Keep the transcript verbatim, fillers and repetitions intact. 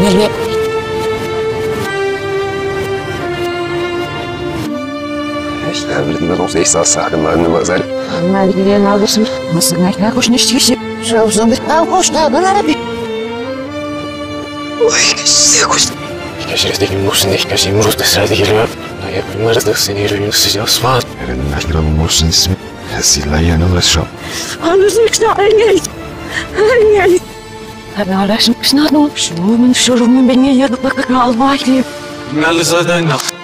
geliyor. İşte bildiğimden olsa ihsas sakınlarını bazen. Malgilerini alırsın. Nasıl ne hoş ne işi? Şavzun bir av hoş da bana bir. Oy, size koş. Keşke musun değil, keşke muruz desrede geliyor. Bunları da seni yürüyün sıcağı Osman. Eren'in akramın olsun ismi. Silah yanı uğraşam. Anlasın ki sana engel. Engel. Tabii hala şimdi ne olmuş? Şurumun şurumun beni yarıp bakıp almayayım. Geldi zaten.